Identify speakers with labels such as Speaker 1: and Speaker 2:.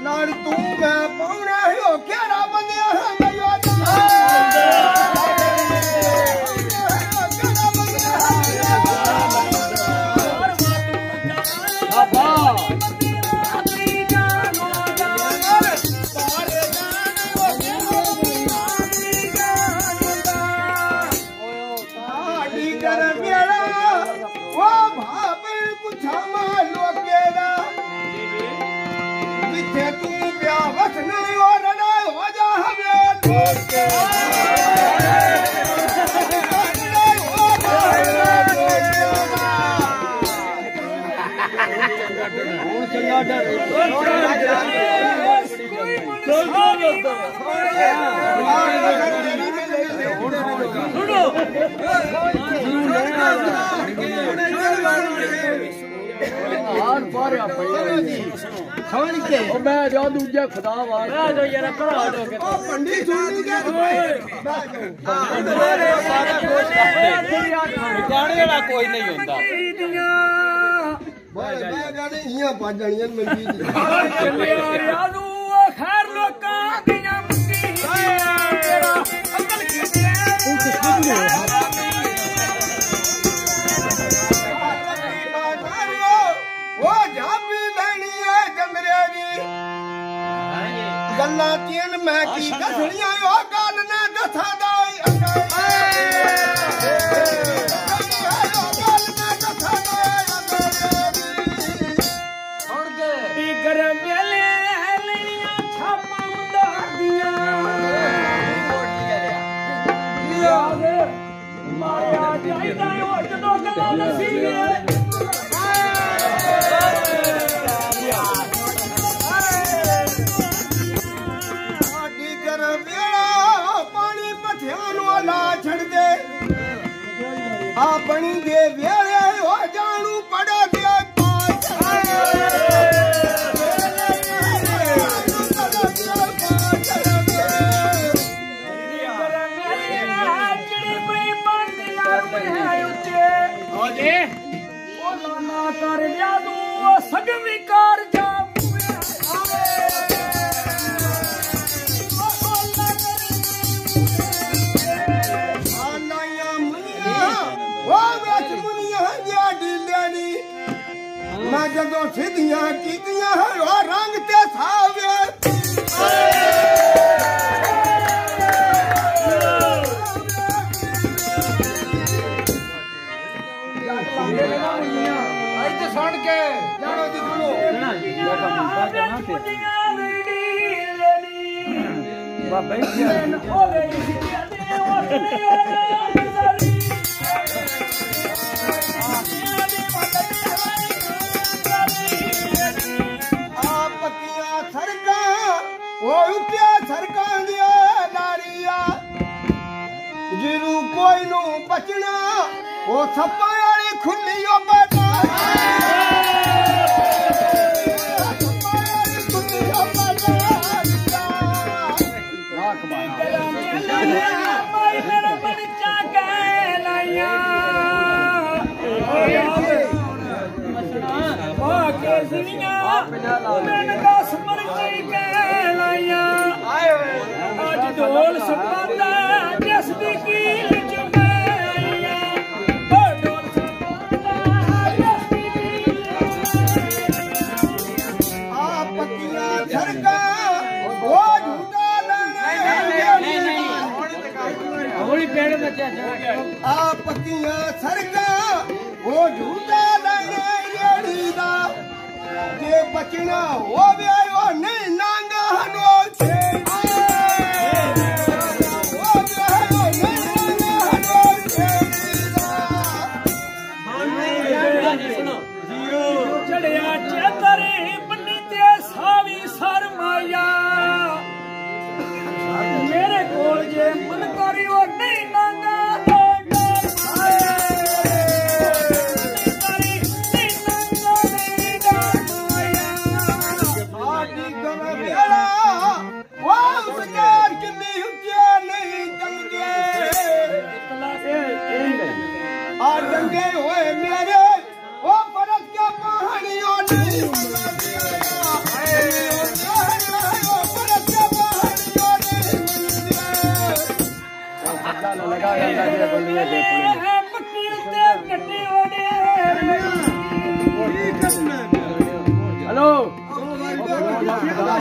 Speaker 1: नाल तू मैं पाउना हो केड़ा बंदिया मैं यो मैं जा दूजा खुदा वाला जो यार करा दो के पंडित सुन के गाने वाला कोई नहीं होता भाई मैं गाने हियां पा जानियां मंगी दी यार यादू खैर लोका दियां मंगी तेरा अकल की तू किसने वो जाबी लेनी है जमरे दी गल्ला तीन मैं की दसणियां ओ गल ने दसा दाई सुन के टीकर मेले लेनियां छापां दादियां माया जाईदा ओ जदों गल्ला दसी अपनी दे वेले हो जानू पड़ा दिया कर जादू सगवी कर जा मैं जदों सीधियां कीतियां हो रंग ते सावे आई तो सुन के जानो दी सुनो बाबा हो गई जिरू कोई नू बचना वो सप्पा वाली खुली बता ढोल सपाता जिस दी कील च आईया ओ ढोल सपाता जिस दी कील आ पतियां झरका ओ झूठा नहीं होली पेड़ में क्या आ पतियां झरका ओ झूठा नहीं दा जे बचना हो गया नहीं नांगा हनो चढ़िया चेतरे पंडित सावी सरमाया मेरे कोल जे मन करी वो नहीं नांगा दंगे हुए मेरे वो बरस क्या कहानियों नहीं ਪੱਕੀ ਉੱਤੇ ਕੱਟੀ ਓੜੇ
Speaker 2: हेलो